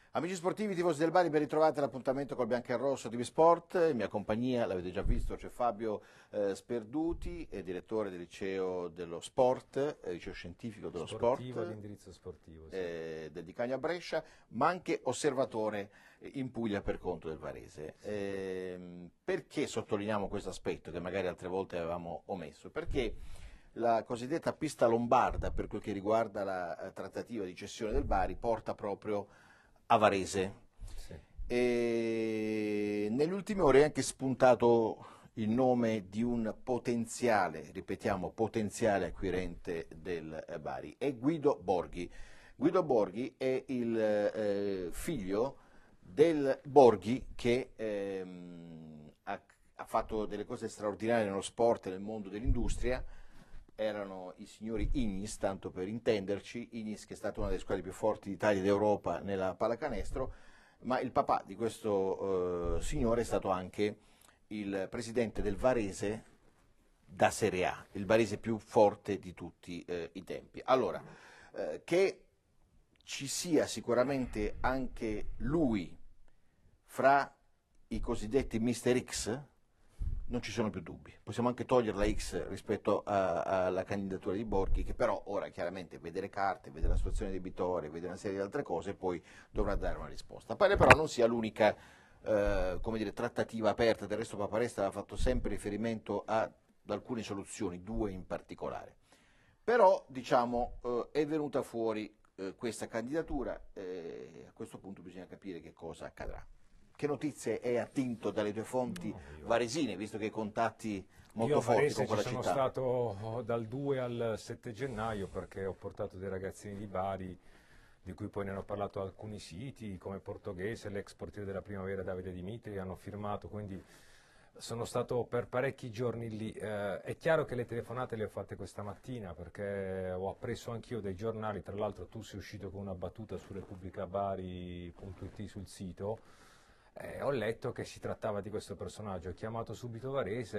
Amici sportivi, tifosi del Bari, ben ritrovati all'appuntamento col Bianco e Rosso di Sport. In mia compagnia, l'avete già visto, c'è Fabio Sperduti, direttore del liceo dello sport, liceo scientifico dello Sportivo, di sport indirizzo sportivo, sì. del Di Cagno a Brescia, ma anche osservatore in Puglia per conto del Varese. Perché sottolineiamo questo aspetto che magari altre volte avevamo omesso? Perché la cosiddetta pista lombarda, per quel che riguarda la trattativa di cessione del Bari, porta proprio a Varese. Sì. E negli ultimi ore è anche spuntato il nome di un potenziale, ripetiamo, potenziale acquirente del Bari, è Guido Borghi. Guido Borghi è il figlio del Borghi che ha fatto delle cose straordinarie nello sport e nel mondo dell'industria. Erano i signori Ignis, tanto per intenderci, Ignis che è stata una delle squadre più forti d'Italia e d'Europa nella pallacanestro, ma il papà di questo signore è stato anche il presidente del Varese da Serie A, il Varese più forte di tutti i tempi. Allora, che ci sia sicuramente anche lui fra i cosiddetti Mister X, non ci sono più dubbi. Possiamo anche togliere la X rispetto alla candidatura di Borghi, che però ora chiaramente vede le carte, vede la situazione debitoria, vede una serie di altre cose e poi dovrà dare una risposta. Pare però non sia l'unica trattativa aperta, del resto Paparesta aveva fatto sempre riferimento ad alcune soluzioni, due in particolare. Però diciamo è venuta fuori questa candidatura e a questo punto bisogna capire che cosa accadrà. Che notizie hai attinto dalle tue fonti varesine, visto che hai contatti molto forti con quella città? Io a Varese ci sono stato dal 2 al 7 gennaio perché ho portato dei ragazzini di Bari, di cui poi ne hanno parlato alcuni siti, come Portoghese, l'ex portiere della Primavera Davide Dimitri, hanno firmato, quindi sono stato per parecchi giorni lì. È chiaro che le telefonate le ho fatte questa mattina perché ho appreso anch'io dai giornali, tra l'altro tu sei uscito con una battuta su repubblicabari.it sul sito. Ho letto che si trattava di questo personaggio, ho chiamato subito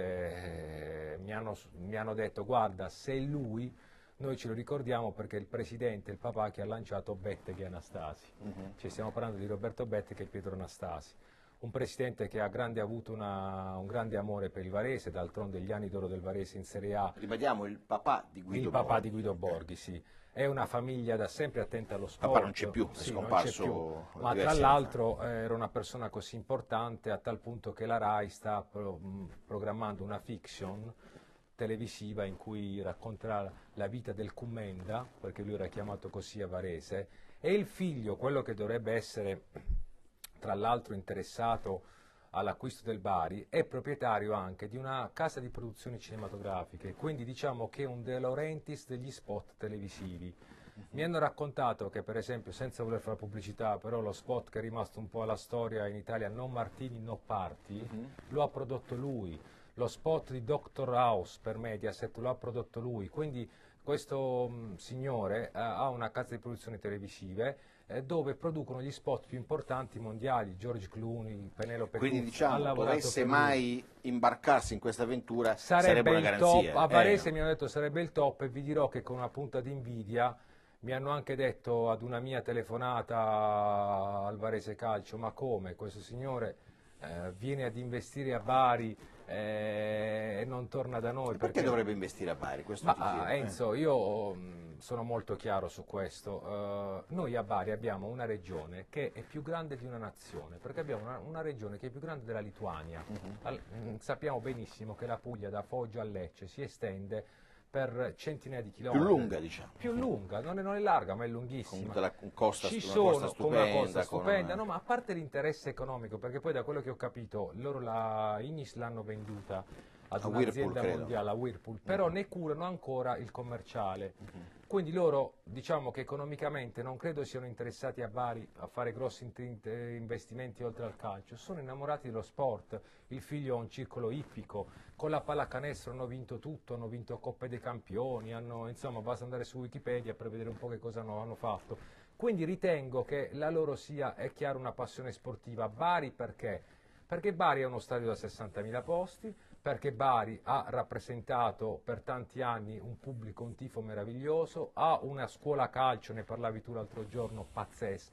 Varese, mi hanno detto guarda, se è lui noi ce lo ricordiamo perché è il presidente, il papà che ha lanciato Betteghe e Anastasi. Cioè, stiamo parlando di Roberto Betteghe e Pietro Anastasi, un presidente che ha avuto un grande amore per il Varese, d'altronde gli anni d'oro del Varese in Serie A. Ribadiamo il papà di Guido Il papà Borghi. di Guido Borghi, sì. È una famiglia da sempre attenta allo sport. Papà non c'è più, è sì, scomparso non c'è più. Ma tra diversi anni l'altro era una persona così importante a tal punto che la RAI sta programmando una fiction televisiva in cui racconterà la vita del Commenda, perché lui era chiamato così a Varese, e il figlio, quello che dovrebbe essere tra l'altro interessato all'acquisto del Bari, è proprietario anche di una casa di produzioni cinematografiche, quindi diciamo che è un De Laurentiis degli spot televisivi. Mi hanno raccontato che, per esempio, senza voler fare pubblicità, però lo spot che è rimasto un po' alla storia in Italia, No Martini, No Party, lo ha prodotto lui. Lo spot di Dr. House per Mediaset lo ha prodotto lui, quindi questo signore ha una casa di produzioni televisive dove producono gli spot più importanti mondiali, George Clooney, Penelope Quindi Cruz, ha diciamo, lavorato dovesse per lui. mai imbarcarsi in questa avventura sarebbe una Il garanzia. top, a Varese mi hanno detto sarebbe il top e vi dirò che con una punta di invidia mi hanno anche detto ad una mia telefonata al Varese Calcio, ma come questo signore viene ad investire a Bari e non torna da noi? E perché dovrebbe investire a Bari? Questo ti chiedo. Enzo, io sono molto chiaro su questo. Noi a Bari abbiamo una regione che è più grande di una nazione, perché abbiamo una regione che è più grande della Lituania. Sappiamo benissimo che la Puglia da Foggia a Lecce si estende per centinaia di Più chilometri. lunga, diciamo. Più lunga, non è larga, ma è Con lunghissima. tutta una costa Ci stupenda. sono con una costa con stupenda, una- no, ma a parte l'interesse economico, perché poi da quello che ho capito, loro la Ignis l'hanno venduta ad A Whirlpool, un'azienda credo. mondiale, a Whirlpool, però ne curano ancora il commerciale. Quindi loro, diciamo che economicamente non credo siano interessati a Bari a fare grossi investimenti oltre al calcio, sono innamorati dello sport. Il figlio ha un circolo ippico, con la pallacanestro hanno vinto tutto, hanno vinto Coppe dei Campioni, insomma basta andare su Wikipedia per vedere un po' che cosa hanno fatto. Quindi ritengo che la loro sia, è chiaro, una passione sportiva. Bari perché? Perché Bari è uno stadio da 60.000 posti, perché Bari ha rappresentato per tanti anni un pubblico, un tifo meraviglioso, ha una scuola calcio, ne parlavi tu l'altro giorno, pazzesca,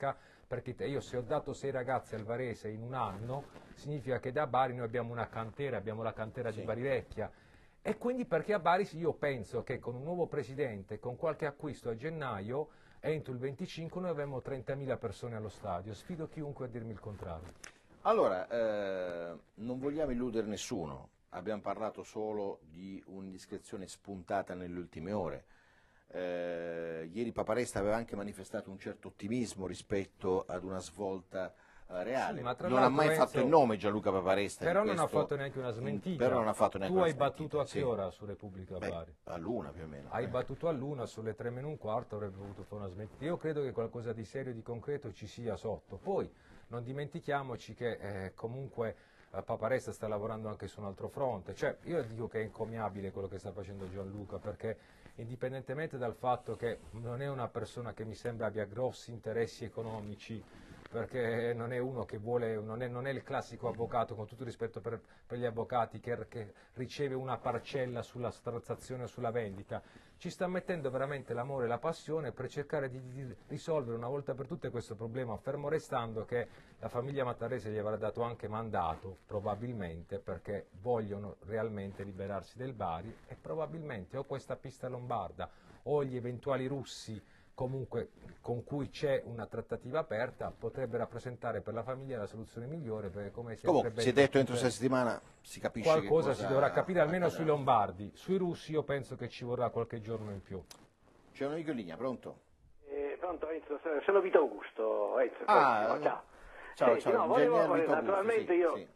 perché io se ho dato 6 ragazzi al Varese in un anno, significa che da Bari noi abbiamo una cantera, abbiamo la cantera di Bari Vecchia. E quindi perché a Bari io penso che con un nuovo presidente, con qualche acquisto a gennaio, entro il 25 noi avremo 30.000 persone allo stadio. Sfido chiunque a dirmi il contrario. Allora, non vogliamo illudere nessuno, abbiamo parlato solo di un'indiscrezione spuntata nelle ultime ore. Ieri Paparesta aveva anche manifestato un certo ottimismo rispetto ad una svolta reale. Sì, ma tra non ha mai l'altro, fatto il nome Gianluca Paparesta. Però non ha fatto neanche una smentita. Però non ha fatto neanche tu una hai battuto a che sì. ora su Repubblica Bari? All'una più o meno. Hai battuto all'una, sulle 3 meno un quarto avrebbe voluto fare una smentita. Io credo che qualcosa di serio e di concreto ci sia sotto. Poi non dimentichiamoci che comunque Paparesta sta lavorando anche su un altro fronte. Cioè, io dico che è encomiabile quello che sta facendo Gianluca, perché indipendentemente dal fatto che non è una persona che mi sembra abbia grossi interessi economici, perché non è uno che vuole, non è il classico avvocato, con tutto il rispetto per gli avvocati, che riceve una parcella sulla transazione o sulla vendita. Ci sta mettendo veramente l'amore e la passione per cercare di risolvere una volta per tutte questo problema, fermo restando che la famiglia Mattarese gli avrà dato anche mandato, probabilmente, perché vogliono realmente liberarsi del Bari, e probabilmente o questa pista lombarda o gli eventuali russi comunque con cui c'è una trattativa aperta potrebbe rappresentare per la famiglia la soluzione migliore, perché come Comunque si è detto entro 6 settimane si capisce qualcosa che cosa si dovrà capire almeno accadrà. sui lombardi. Sui russi io penso che ci vorrà qualche giorno in più. C'è un amico in linea, pronto? Pronto Enzo, sono Vito Augusto. Enzo, Ah, ciao. ciao, Senti, no, Ingegner volevo, Vito Augusto, naturalmente sì, io sì.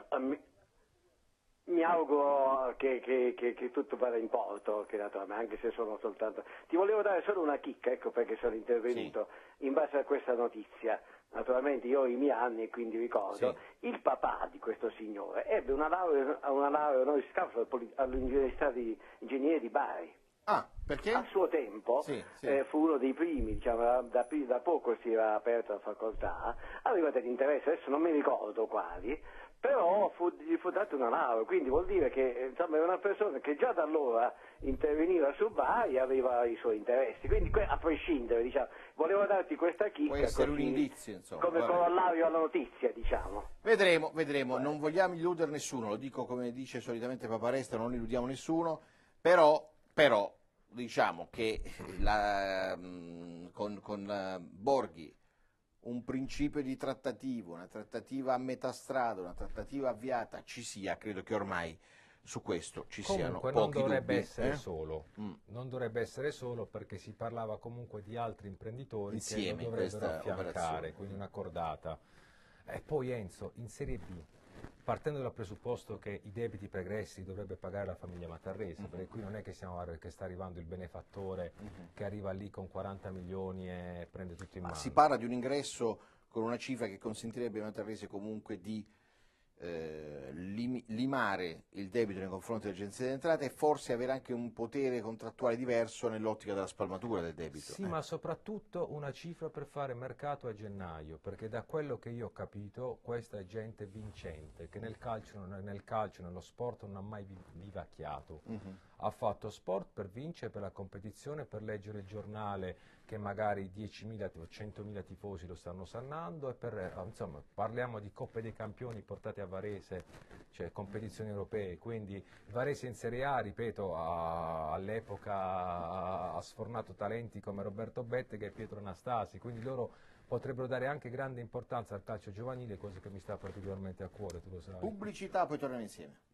mi auguro che tutto vada in porto, che naturalmente, anche se sono soltanto... Ti volevo dare solo una chicca, ecco perché sono intervenuto, in base a questa notizia. Naturalmente io ho i miei anni e quindi ricordo, il papà di questo signore ebbe una laurea honoris causa all'Università di Ingegneria di Bari. Ah, perché? A suo tempo fu uno dei primi, diciamo, da poco si era aperta la facoltà, aveva degli interessi, adesso non mi ricordo quali, però gli fu data una laurea, quindi vuol dire che insomma era una persona che già da allora interveniva su Bari e aveva i suoi interessi, quindi a prescindere, diciamo, volevo darti questa chicca. Può essere così, un indizio, insomma. come corollario alla notizia, diciamo. Vedremo, non vogliamo illudere nessuno, lo dico come dice solitamente Paparesta, non illudiamo nessuno, però diciamo che con Borghi un principio di trattativa, una trattativa a metà strada, una trattativa avviata ci sia, credo che ormai su questo ci siano Comunque pochi non dovrebbe dubbi. essere solo, non dovrebbe essere solo, perché si parlava comunque di altri imprenditori Insieme che lo dovrebbero questa affiancare, operazione. quindi una cordata. E poi Enzo, in Serie B, partendo dal presupposto che i debiti pregressi dovrebbe pagare la famiglia Mattarese, perché qui non è che sta arrivando il benefattore che arriva lì con 40 milioni e prende tutto in mano. Si parla di un ingresso con una cifra che consentirebbe a Mattarese comunque di limare il debito nei confronti dell'Agenzia delle Entrate e forse avere anche un potere contrattuale diverso nell'ottica della spalmatura del debito. Sì, ma soprattutto una cifra per fare mercato a gennaio, perché da quello che io ho capito questa è gente vincente, che nel calcio, nello sport non ha mai vivacchiato. Ha fatto sport per vincere, per la competizione, per leggere il giornale che magari 10.000 o 100.000 tifosi lo stanno sannando, e insomma, parliamo di Coppe dei Campioni portate a Varese, cioè competizioni europee, quindi Varese in Serie A, ripeto, all'epoca ha sfornato talenti come Roberto Bettega e Pietro Anastasi, quindi loro potrebbero dare anche grande importanza al calcio giovanile, cosa che mi sta particolarmente a cuore, tu lo sai. Pubblicità, poi torniamo insieme.